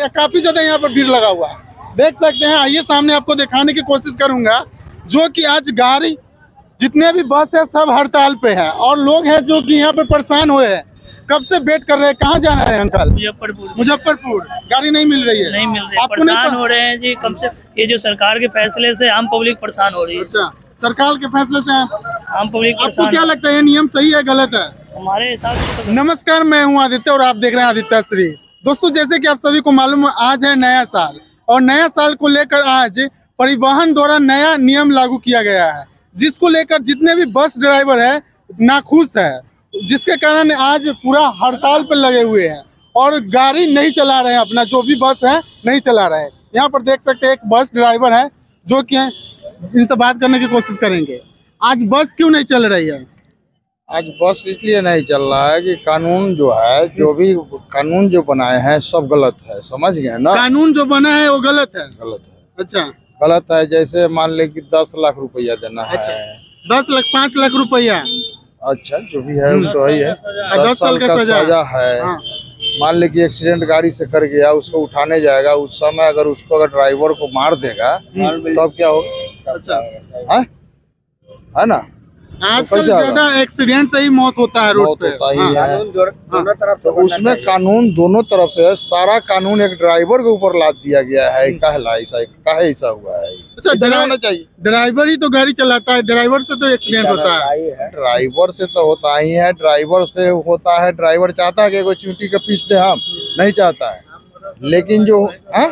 काफी ज्यादा यहाँ पर भीड़ लगा हुआ है, देख सकते हैं। आइए सामने आपको दिखाने की कोशिश करूंगा जो कि आज गाड़ी जितने भी बस है सब हड़ताल पे है और लोग हैं जो कि यहाँ पर परेशान हुए हैं। कब से वेट कर रहे हैं, कहाँ जाना है अंकल? मुजफ्फरपुर। गाड़ी नहीं मिल रही है? नहीं मिल रही है, परेशान हो रहे हैं जी। कम से ये जो सरकार के फैसले से आम पब्लिक परेशान हो रही है। अच्छा, सरकार के फैसले से आम पब्लिक आपको क्या लगता है, ये नियम सही है गलत है? हमारे हिसाब से नमस्कार, मैं हूं आदित्य और आप देख रहे हैं आदित्य सीरीज। दोस्तों, जैसे कि आप सभी को मालूम है, आज है नया साल और नया साल को लेकर आज परिवहन द्वारा नया नियम लागू किया गया है, जिसको लेकर जितने भी बस ड्राइवर है नाखुश है, जिसके कारण आज पूरा हड़ताल पर लगे हुए हैं और गाड़ी नहीं चला रहे हैं। अपना जो भी बस है नहीं चला रहे हैं। यहाँ पर देख सकते हैं एक बस ड्राइवर है जो कि इनसे बात करने की कोशिश करेंगे। आज बस क्यों नहीं चल रही है? आज बस इसलिए नहीं चल रहा है कि कानून जो है, जो भी कानून जो बनाए हैं सब गलत है, समझ गए ना? कानून जो बना है वो गलत है। गलत है। अच्छा, गलत है। जैसे मान ले कि 10 लाख रुपया देना है। अच्छा, 10 लाख 5 लाख रुपया। अच्छा, जो भी है वो तो ही है। 10 साल का सजा है। हाँ। मान ले कि एक्सीडेंट गाड़ी से कर गया, उसको उठाने जाएगा, उस समय अगर उसको अगर ड्राइवर को मार देगा तो अब क्या होगा? अच्छा, है ना? आजकल ज्यादा एक्सीडेंट से ही मौत होता है रोड पे। होता ही है। तो उसमें कानून दोनों तरफ से है। सारा कानून एक ड्राइवर के ऊपर लाद दिया गया है। काहे ऐसा हुआ है? अच्छा, होना चाहिए। ड्राइवर ही तो गाड़ी चलाता है, ड्राइवर से तो एक्सीडेंट होता है। ड्राइवर से तो होता ही है, ड्राइवर से होता है। ड्राइवर चाहता है कि कोई चूंटी के पीस दे, हम नहीं चाहता है, लेकिन जो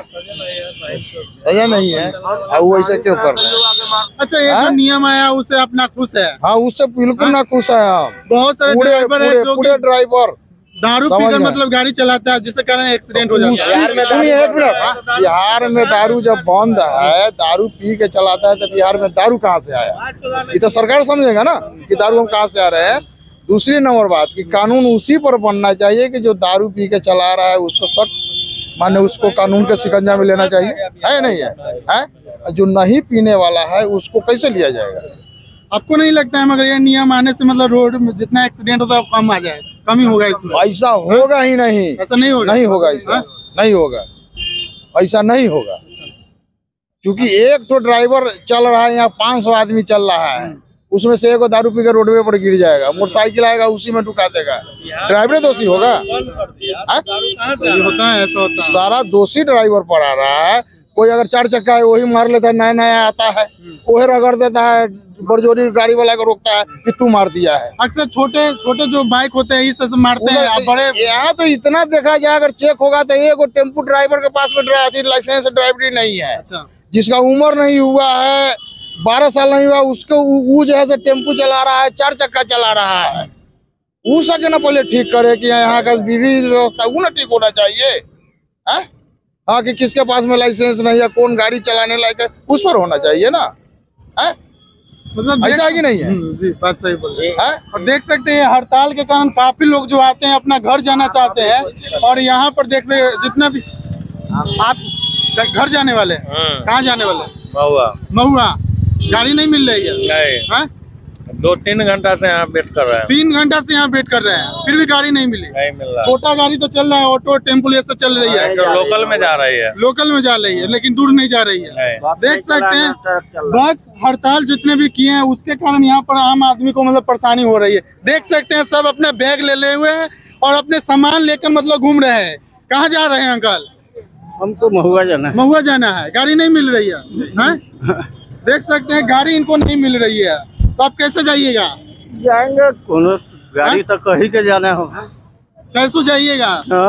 सजा नहीं है अब वो ऐसे क्यों कर रहे हैं? अच्छा, ये जो नियम आया उससे अपना खुश है? हाँ, उससे बिल्कुल ना खुश है हम। बहुत सारे ड्राइवर है जो पूरे ड्राइवर दारू पीकर मतलब गाड़ी चलाता है, जिसके कारण एक्सीडेंट हो जाता है। सुनिए एक मिनट, बिहार में दारू जब बंद है, दारू पी के चलाता है, तो बिहार में दारू कहाँ से आया? ये तो सरकार समझेगा ना कि दारू हम कहाँ से आ रहे हैं। दूसरी नंबर बात कि कानून उसी पर बनना चाहिए कि जो दारू पी के चला रहा है उसको सख्त माने, उसको कानून के शिकंजा में लेना चाहिए, है नहीं है? जो नहीं पीने वाला है उसको कैसे लिया जाएगा? आपको नहीं लगता है मगर ये नियम आने से मतलब रोड में जितना एक्सीडेंट होता है कम आ जाए, कम ही होगा इसमें? ऐसा होगा ही नहीं। ऐसा नहीं होगा? नहीं होगा ऐसा। नहीं होगा, ऐसा नहीं होगा। क्योंकि एक तो ड्राइवर चल रहा है, यहाँ 500 आदमी चल रहा है, उसमें से एक दारू पी कर रोडवे पर गिर जाएगा, मोटरसाइकिल आएगा उसी में ठुका देगा, ड्राइवर दोषी होगा? होता है, ऐसा होता है। सारा दोषी ड्राइवर पर आ रहा है। कोई अगर 4 चक्का है वही मार लेता है, नया नया आता है वही रगड़ देता है, बड़जोरी गाड़ी वाला को रोकता है कि तू मार दिया है। अक्सर छोटे छोटे जो बाइक होते हैं इस मारते हैं, बड़े यहाँ तो इतना देखा जाए, अगर चेक होगा तो एक टेम्पो ड्राइवर के पास में लाइसेंस ड्राइवरी नहीं है। अच्छा, जिसका जिसका उम्र नहीं हुआ है, 12 साल नहीं हुआ, उसको वो जो है टेम्पो चला रहा है, 4 चक्का चला रहा है, वो सके ना पहले ठीक करे कि यहाँ का विधि व्यवस्था वो ना ठीक होना चाहिए। हाँ, कि किसके पास में लाइसेंस नहीं है, कौन गाड़ी चलाने लायक है, उस पर होना चाहिए ना। मतलब ऐसा कि नहीं है? जी, बात सही बोल रहे हैं। और देख सकते हैं हड़ताल के कारण काफी लोग जो आते हैं अपना घर जाना चाहते हैं और यहाँ पर देखते हैं जितना भी आप घर जाने वाले हैं, कहाँ जाने वाले? महुआ। गाड़ी नहीं मिल रही है? नहीं, 2-3 घंटा से यहाँ वेट कर रहे हैं। 3 घंटा से यहाँ वेट कर रहे हैं, फिर भी गाड़ी नहीं मिली? नहीं मिल रहा। छोटा गाड़ी तो चल रहा है, ऑटो टेम्पो ये सब चल रही है, तो लोकल में जा रही है। लोकल में जा रही है, लेकिन दूर नहीं जा रही है। देख सकते हैं बस हड़ताल जितने भी किए हैं उसके कारण यहाँ पर आम आदमी को मतलब परेशानी हो रही है। देख सकते हैं सब अपने बैग ले हुए हैं और अपने सामान लेकर मतलब घूम रहे हैं। कहाँ जा रहे हैं अंकल? हमको महुआ जाना है। महुआ जाना है, गाड़ी नहीं मिल रही है? देख सकते हैं गाड़ी इनको नहीं मिल रही है, तो आप कैसे जाइएगा? जाएंगे कोनो गाड़ी तो कहीं के जाना होगा। कैसे जाइएगा?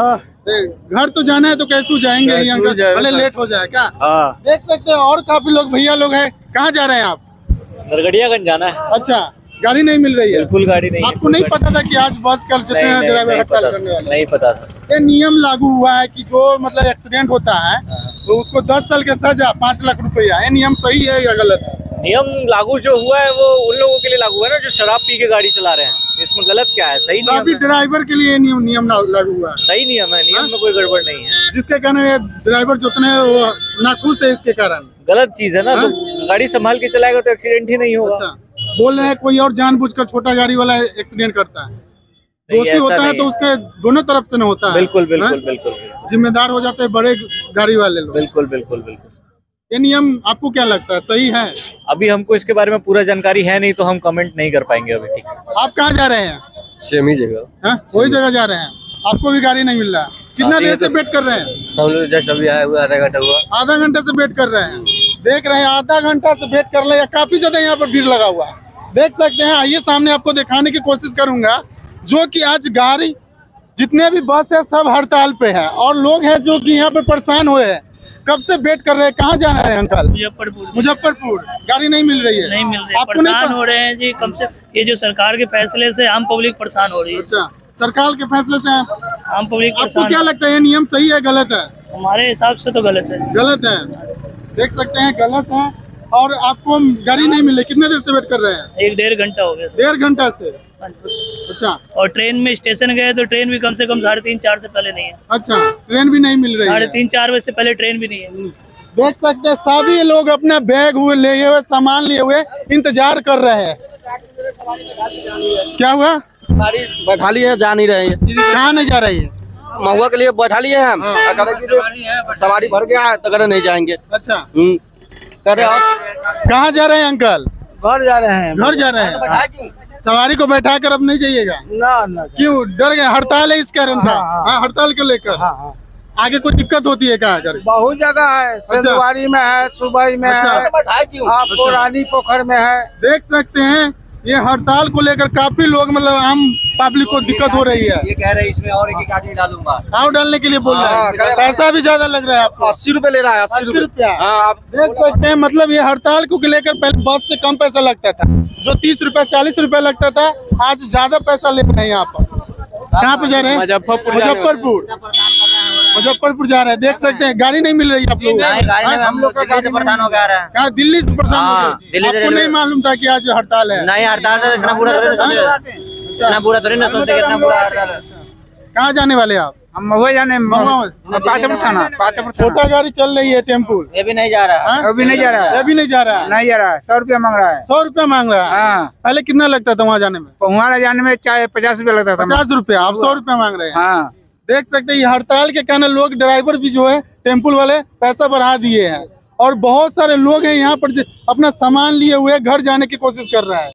घर तो जाना है तो कैसे जाएंगे ही अंकल, भले लेट हो जाए क्या? हाँ, देख सकते हैं और काफी लोग भैया लोग हैं। कहाँ जा रहे हैं आप? नरगढ़ियागंज जाना है। अच्छा, गाड़ी नहीं मिल रही है? बिल्कुल गाड़ी नहीं है। आपको नहीं पता था कि आज बस कल जितने ड्राइवर हड़ताल करने वाले? नहीं पता था। ये नियम लागू हुआ है कि जो मतलब एक्सीडेंट होता है तो उसको 10 साल के सजा, 5 लाख रुपया। ये नियम सही है या गलत है? नियम लागू जो हुआ है वो उन लोगों के लिए लागू है ना जो शराब पी के गाड़ी चला रहे हैं। इसमें गलत क्या है? सही नियम है। ड्राइवर के लिए नियम लागू हुआ है। सही नियम है, नियम में कोई गड़बड़ नहीं है। जिसके कारण ये ड्राइवर जितने नाखुश है इसके कारण गलत चीज है ना। तो गाड़ी संभाल के चलाएगा तो एक्सीडेंट ही नहीं होगा। अच्छा, बोल रहे हैं कोई और जानबूझकर छोटा गाड़ी वाला एक्सीडेंट करता है। दोषी ऐसा होता है नहीं तो है। उसके दोनों तरफ से ना होता है। बिल्कुल बिल्कुल हाँ? बिल्कुल जिम्मेदार हो जाते हैं बड़े गाड़ी वाले लोग। बिल्कुल बिल्कुल बिल्कुल। ये नियम आपको क्या लगता है सही है? अभी हमको इसके बारे में पूरा जानकारी है नहीं, तो हम कमेंट नहीं कर पाएंगे अभी ठीक से। आप कहाँ जा रहे हैं? सेम ही जगह हाँ? वही जगह जा रहे हैं, आपको भी गाड़ी नहीं मिल रहा है। कितना देर से वेट कर रहे हैं? हम लोग जस्ट अभी आए हुए, आधा घंटा हुआ। आधा घंटे से वेट कर रहे हैं। देख रहे हैं आधा घंटा से वेट कर रहे हैं, काफी ज्यादा यहाँ पर भीड़ लगा हुआ है। देख सकते हैं, आइए सामने आपको दिखाने की कोशिश करूंगा जो कि आज गाड़ी जितने भी बस है सब हड़ताल पे है और लोग हैं जो कि यहाँ पर परेशान हुए हैं। कब से वेट कर रहे हैं? कहाँ जाना है अंकल? मुजफ्फरपुर मुजफ्फरपुर। गाड़ी नहीं मिल रही है? नहीं मिल रही, आपको नहीं परेशान पता? हो रहे हैं जी। कम से ये जो सरकार के फैसले से आम पब्लिक परेशान हो रही है। अच्छा, सरकार के फैसले से आम पब्लिक आपको परेशान क्या लगता है ये नियम सही है गलत है? हमारे हिसाब से तो गलत है। गलत है, देख सकते हैं गलत है। और आपको गाड़ी नहीं मिले, कितने देर से वेट कर रहे हैं? 1-1.5 घंटा हो गया। 1.5 घंटा से? अच्छा और ट्रेन में स्टेशन गए तो ट्रेन भी कम से कम 3:30-4 से पहले नहीं है। अच्छा, ट्रेन भी नहीं मिल रही है। 3:30-4 बजे से पहले ट्रेन भी नहीं है। देख सकते हैं सभी लोग अपना बैग हुए लिए हुए सामान लिए हुए इंतजार कर रहे हैं। क्या हुआ? गाड़ी बैठा लिए जा नहीं रहे हैं, कहाँ नहीं जा रही है? महुआ के लिए बैठा लिए हैं हम। कह रहे कि जो सवारी भर गया है तो कह रहे नहीं जाएंगे। अच्छा, कह रहे और कहाँ जा रहे हैं अंकल? घर जा रहे हैं। घर जा रहे हैं। सवारी को बैठा कर अब नहीं जाइएगा? ना क्यों, डर गए? हड़ताल है इस कारण था? हाँ, हड़ताल को लेकर आगे कोई दिक्कत होती है क्या? अगर बहुत जगह है, सिंधवाड़ी में है, सुबई में अच्छा। है, आपको रानी पोखर में है। देख सकते हैं ये हड़ताल को लेकर काफी लोग मतलब आम पब्लिक को दिक्कत हो रही है। ये कह रहे इसमें और एक गाड़ी डालूंगा। आओ डालने के लिए बोल रहे हाँ, हैं, पैसा भी ज्यादा लग रहा है आपको। 80 रुपए ले रहा है, 80 रुपया। हाँ, आप देख सकते हैं मतलब ये हड़ताल को लेकर पहले बस से कम पैसा लगता था, जो 30 रुपया 40 रुपया लगता था, आज ज्यादा पैसा ले रहे हैं। यहाँ पर कहाँ पे जा रहे हैं? मुजफ्फरपुर जा रहे हैं। देख सकते हैं गाड़ी नहीं मिल रही है आप लोग। हम लोग का गाड़ी परेशान हो गया है। कहाँ? दिल्ली से परेशान हो गए? दिल्ली से आपको नहीं मालूम था कि आज हड़ताल है? नहीं हड़ताल था, इतना बुरा थोड़ी ना सोचे, इतना बुरा थोड़ी ना सोचे, कितना बुरा हड़ताल है। कहाँ जाने वाले आप? हम महुआ जाने पाचपुर थाना। छोटा गाड़ी चल रही है टेम्पू, ये भी नहीं जा रहा है। हाँ? अभी नहीं जा रहा है, ये भी नहीं जा रहा है। नहीं जा रहा है। 100 रुपया मांग रहा है। 100 रुपया मांग रहा है। हाँ, पहले कितना लगता था वहाँ जाने में? पहुँचा जाने में चाहे 50 रुपया लगता था। 50 रुपया, अब 100 रुपया मांग रहे हैं। हाँ, देख सकते हैं ये हड़ताल के कारण लोग, ड्राइवर भी जो है टेम्पू वाले पैसा बढ़ा दिए हैं और बहुत सारे लोग हैं यहाँ पर जो अपना सामान लिए हुए घर जाने की कोशिश कर रहे हैं।